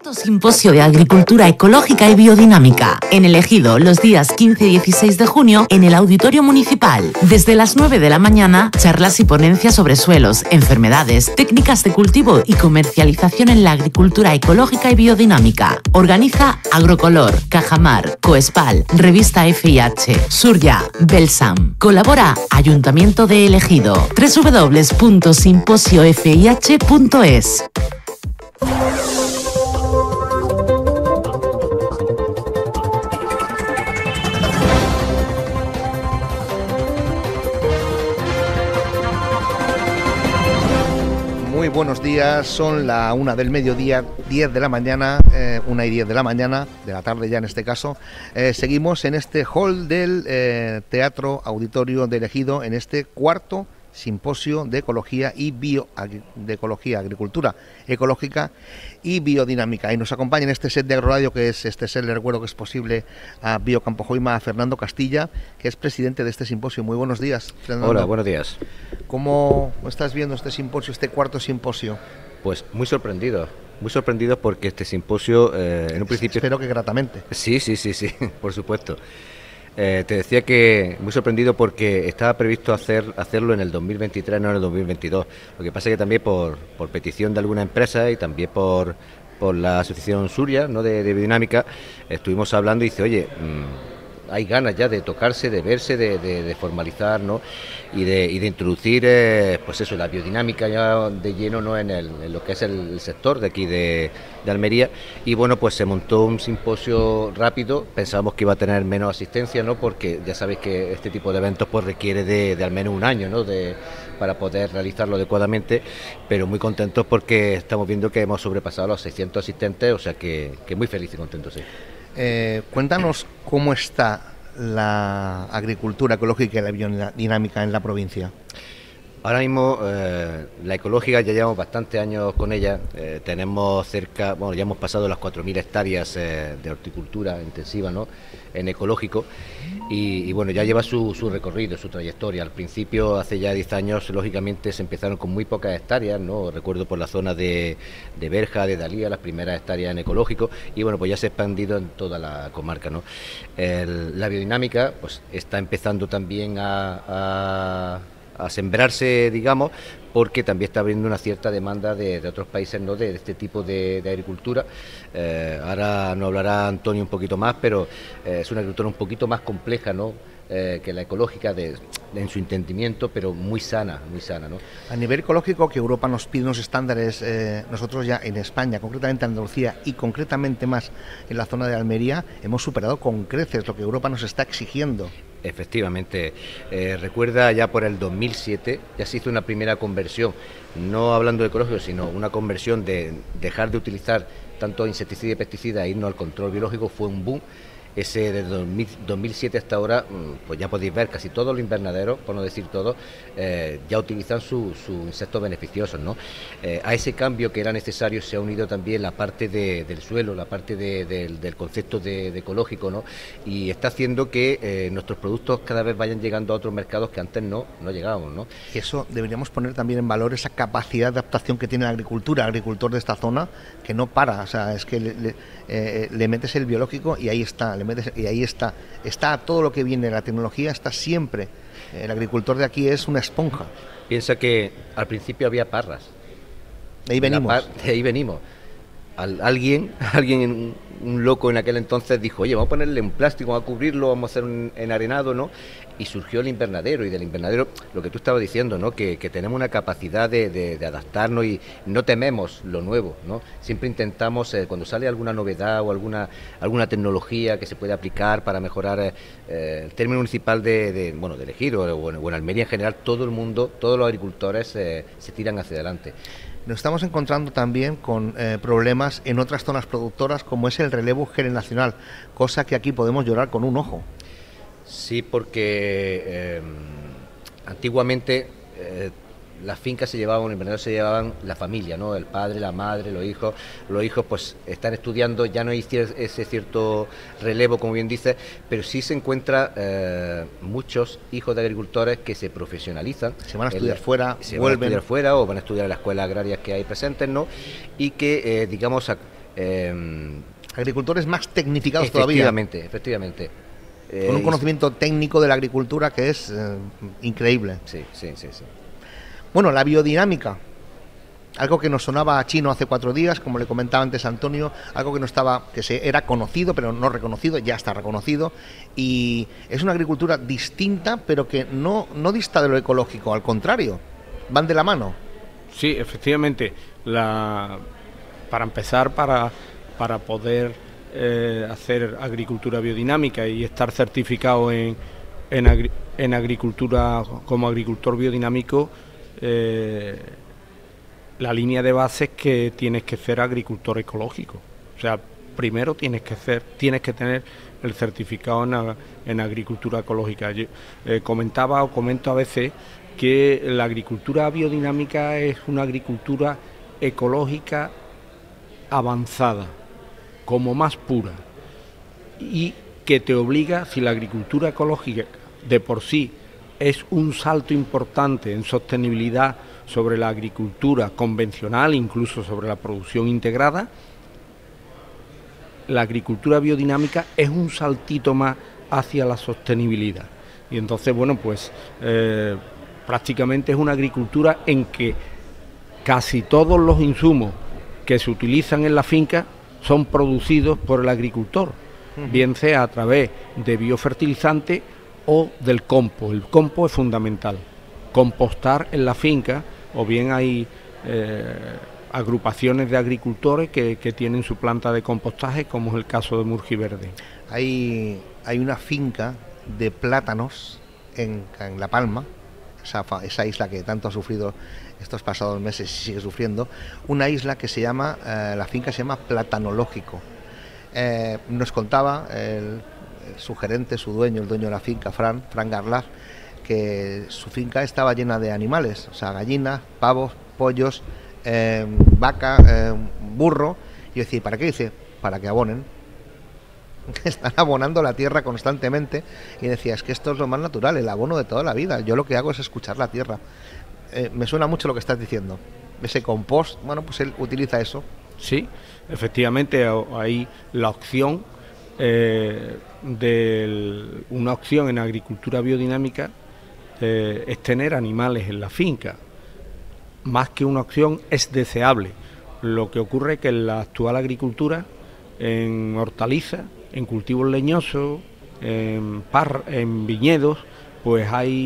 Cuarto Simposio de Agricultura Ecológica y Biodinámica, en El Ejido, los días 15 y 16 de junio, en el Auditorio Municipal. Desde las 9 de la mañana, charlas y ponencias sobre suelos, enfermedades, técnicas de cultivo y comercialización en la agricultura ecológica y biodinámica. Organiza Agrocolor, Cajamar, Coespal, Revista FIH, Surya, Belsam. Colabora Ayuntamiento de El Ejido. www.simposiofih.es. Muy buenos días, son la 1 del mediodía, 10 de la mañana, 1 y 10 de la mañana, de la tarde ya en este caso. Seguimos en este hall del Teatro Auditorio del Ejido, en este cuarto simposio de ecología y agricultura ecológica y biodinámica. Y nos acompaña en este set de Agroradio, que es este set, le recuerdo que es posible, a Biocampo Joima, a Fernando Castilla, que es presidente de este simposio. Muy buenos días, Fernando. Hola, buenos días. ¿Cómo estás viendo este simposio, este cuarto simposio? Pues muy sorprendido porque este simposio en un principio... Espero que gratamente. Sí, por supuesto. Te decía que muy sorprendido porque estaba previsto hacerlo en el 2023, no en el 2022. Lo que pasa es que también por petición de alguna empresa y también por la asociación Surya, ¿no?, de biodinámica, estuvimos hablando y dice, oye, hay ganas ya de tocarse, de verse, de formalizar, ¿no?, y de introducir pues eso, la biodinámica ya de lleno, ¿no?, en lo que es el sector de aquí de Almería. Y bueno, pues se montó un simposio rápido. Pensábamos que iba a tener menos asistencia, ¿no?, porque ya sabéis que este tipo de eventos pues requiere de al menos un año, ¿no?, para poder realizarlo adecuadamente, pero muy contentos porque estamos viendo que hemos sobrepasado los 600 asistentes, o sea que muy feliz y contento, sí. Cuéntanos cómo está la agricultura ecológica y la biodinámica en la provincia. Ahora mismo la ecológica ya llevamos bastantes años con ella, tenemos ya hemos pasado las 4.000 hectáreas de horticultura intensiva, ¿no?, en ecológico, y bueno, ya lleva su recorrido, su trayectoria. Al principio, hace ya 10 años, lógicamente se empezaron con muy pocas hectáreas, ¿no? Recuerdo por la zona de Berja, de Dalía, las primeras hectáreas en ecológico, y bueno, pues ya se ha expandido en toda la comarca, ¿no? La biodinámica pues está empezando también a sembrarse, digamos, porque también está habiendo una cierta demanda de otros países, ¿no?, de este tipo de agricultura. Ahora nos hablará Antonio un poquito más, pero es una agricultura un poquito más compleja, ¿no?, que la ecológica en su entendimiento, pero muy sana, ¿no? A nivel ecológico, que Europa nos pide unos estándares, nosotros ya en España, concretamente en Andalucía y concretamente más en la zona de Almería, hemos superado con creces lo que Europa nos está exigiendo. Efectivamente, recuerda ya por el 2007 ya se hizo una primera conversión, no hablando de ecológico, sino una conversión de dejar de utilizar tanto insecticida y pesticida e irnos al control biológico. Fue un boom. Ese de 2007 hasta ahora, pues ya podéis ver casi todos los invernaderos, por no decir todos, ya utilizan sus insectos beneficiosos, ¿no? A ese cambio que era necesario se ha unido también la parte del suelo, la parte del concepto de ecológico, ¿no? Y está haciendo que nuestros productos cada vez vayan llegando a otros mercados que antes no llegábamos, ¿no? Y eso deberíamos poner también en valor, esa capacidad de adaptación que tiene la agricultura, el agricultor de esta zona, que no para, o sea, es que le metes el biológico y ahí está. Y ahí está todo lo que viene, la tecnología está siempre. El agricultor de aquí es una esponja. Piensa que al principio había parras. De ahí venimos. De ahí venimos. Alguien, un loco en aquel entonces dijo, oye, vamos a ponerle un plástico, vamos a cubrirlo, vamos a hacer un enarenado, ¿no? Y surgió el invernadero, y del invernadero, lo que tú estabas diciendo, ¿no?, que tenemos una capacidad de adaptarnos y no tememos lo nuevo, ¿no? Siempre intentamos, cuando sale alguna novedad o alguna tecnología que se puede aplicar para mejorar el término municipal del Ejido o en Almería en general, todo el mundo, todos los agricultores se tiran hacia adelante. Nos estamos encontrando también con problemas en otras zonas productoras, como es el relevo generacional, cosa que aquí podemos llorar con un ojo. Sí, porque antiguamente las fincas se llevaban, el invernadero se llevaban la familia, ¿no?, el padre, la madre, los hijos pues están estudiando, ya no hay ese cierto relevo, como bien dices, pero sí se encuentra muchos hijos de agricultores que se profesionalizan. Se van a estudiar fuera, vuelven. Van a estudiar fuera o van a estudiar en las escuelas agrarias que hay presentes, ¿no?, y que, Agricultores más tecnificados todavía. Efectivamente. Con un conocimiento técnico de la agricultura que es increíble. Sí. Bueno, la biodinámica. Algo que nos sonaba a chino hace 4 días, como le comentaba antes Antonio, algo que no estaba, era conocido pero no reconocido, ya está reconocido, y es una agricultura distinta, pero que no dista de lo ecológico, al contrario, van de la mano. Sí, efectivamente. Para empezar, para poder hacer agricultura biodinámica y estar certificado en agricultura como agricultor biodinámico, la línea de base es que tienes que ser agricultor ecológico. O sea, primero tienes que tener el certificado en agricultura ecológica. Yo comento a veces que la agricultura biodinámica es una agricultura ecológica avanzada, como más pura, y que te obliga, si la agricultura ecológica de por sí es un salto importante en sostenibilidad sobre la agricultura convencional, incluso sobre la producción integrada, la agricultura biodinámica es un saltito más hacia la sostenibilidad. Y entonces, bueno, pues prácticamente es una agricultura en que casi todos los insumos que se utilizan en la finca son producidos por el agricultor, bien sea a través de biofertilizante o del compost. El compost es fundamental, compostar en la finca, o bien hay agrupaciones de agricultores que tienen su planta de compostaje, como es el caso de Murgiverde. Hay una finca de plátanos en La Palma, esa isla que tanto ha sufrido estos pasados meses y sigue sufriendo, una isla que se llama, la finca se llama Platanológico. Nos contaba su gerente, su dueño, el dueño de la finca, Fran Garlaz, que su finca estaba llena de animales, o sea, gallinas, pavos, pollos, vaca, burro. Y yo decía, ¿para qué? Dice, para que abonen. Están abonando la tierra constantemente. Y decía, es que esto es lo más natural, el abono de toda la vida. Yo lo que hago es escuchar la tierra. Me suena mucho lo que estás diciendo. Ese compost, bueno, pues él utiliza eso. Sí, efectivamente hay la opción una opción en agricultura biodinámica es tener animales en la finca. Más que una opción, es deseable. Lo que ocurre es que en la actual agricultura, en hortalizas, en cultivos leñosos, en viñedos, pues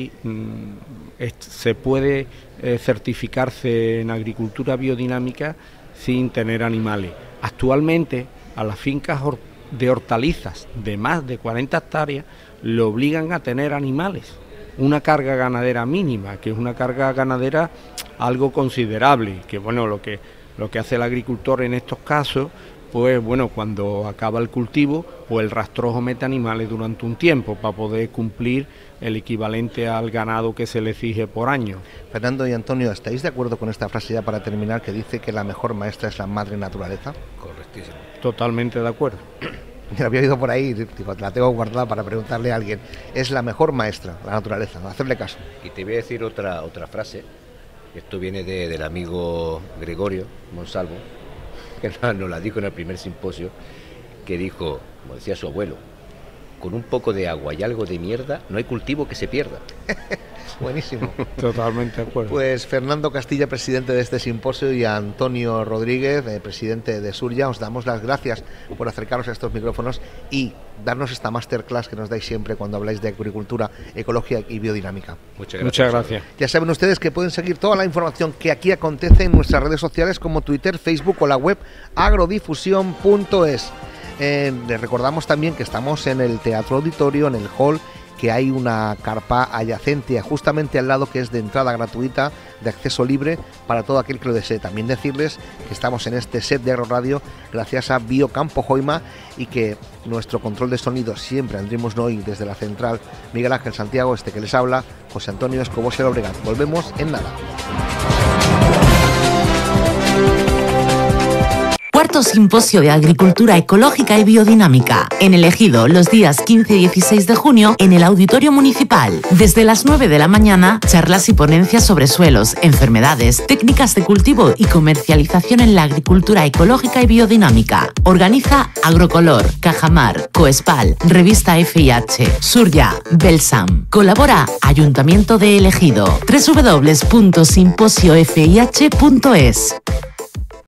se puede certificarse en agricultura biodinámica sin tener animales. Actualmente, a las fincas de hortalizas de más de 40 hectáreas le obligan a tener animales, una carga ganadera mínima, que es una carga ganadera algo considerable, que bueno, lo que hace el agricultor en estos casos, pues bueno, cuando acaba el cultivo, pues el rastrojo mete animales durante un tiempo para poder cumplir el equivalente al ganado que se le exige por año. Fernando y Antonio, ¿estáis de acuerdo con esta frase ya para terminar, que dice que la mejor maestra es la madre naturaleza? Correctísimo. Totalmente de acuerdo. Yo la había oído por ahí, digo, la tengo guardada para preguntarle a alguien. Es la mejor maestra, la naturaleza, hacerle caso. Y te voy a decir otra frase. Esto viene del amigo Gregorio Monsalvo, que nos la dijo en el primer simposio, que dijo, como decía su abuelo, con un poco de agua y algo de mierda, no hay cultivo que se pierda. Buenísimo. Totalmente de acuerdo. Pues Fernando Castilla, presidente de este simposio, y a Antonio Rodríguez, presidente de Surya, os damos las gracias por acercaros a estos micrófonos y darnos esta masterclass que nos dais siempre cuando habláis de agricultura, ecología y biodinámica. Muchas gracias. Ya saben ustedes que pueden seguir toda la información que aquí acontece en nuestras redes sociales como Twitter, Facebook o la web agrodifusión.es. Les recordamos también que estamos en el Teatro Auditorio, en el hall, que hay una carpa adyacente justamente al lado, que es de entrada gratuita, de acceso libre para todo aquel que lo desee. También decirles que estamos en este set de Agroradio gracias a Biocampo Joima, y que nuestro control de sonido siempre andremos hoy desde la central Miguel Ángel Santiago, que les habla José Antonio Escobosa Obregat. Volvemos en nada. Cuarto Simposio de Agricultura Ecológica y Biodinámica, en el Ejido, los días 15 y 16 de junio, en el Auditorio Municipal. Desde las 9 de la mañana, charlas y ponencias sobre suelos, enfermedades, técnicas de cultivo y comercialización en la agricultura ecológica y biodinámica. Organiza Agrocolor, Cajamar, Coespal, Revista FIH, Surya, Belsam. Colabora Ayuntamiento de El Ejido. www.simposiofih.es.